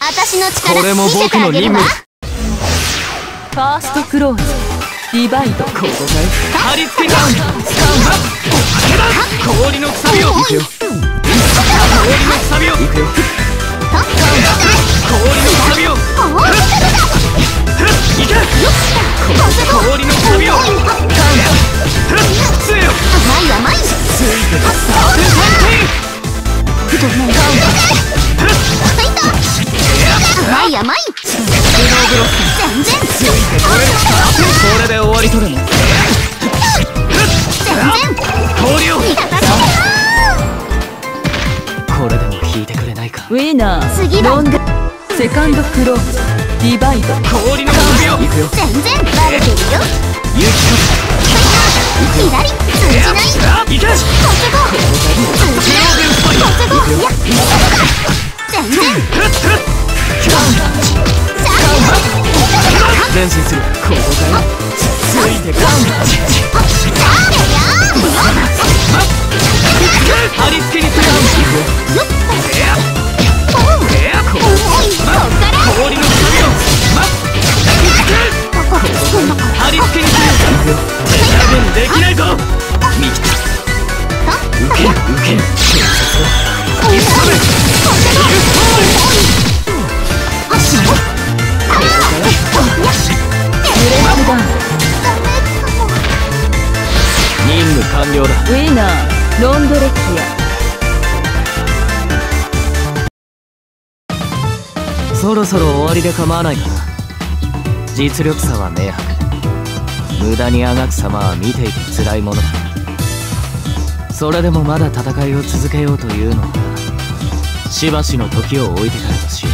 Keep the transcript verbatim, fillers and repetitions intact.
私の力これも僕の任務だ。 ファーストクローズディバイド。 ここかい。貼り付けダウン。氷のくさびをいくよ。氷のくさびをいくよ。氷のくさびをいけ。氷のくさびをつえよ。 甘い甘いついてた。 ごめんごめん甘い甘いスノーブロック全然ついてこれ。これで終わりとでも。 全然氷を味方してこれでも引いてくれないか。 ウィナー次だロングセカンドクローズディバイド。 氷のくさびをいくよ。 全然バレてるよ。 ゆき左通じないいけ。 小瀬号通じない小瀬号いや全然前進する。ここかい。ついてこ貼り付けにする。氷のくさびを貼り付けにする。十分できないぞ。見切った受ける受ける。急げ任務完了だ。 ウィナーロンドレキア。 そろそろ終わりで構わないかな。実力差は明白。無駄にあがく様は見ていて辛いものだ。それでもまだ戦いを続けようというのならしばしの時を置いてからとしよう。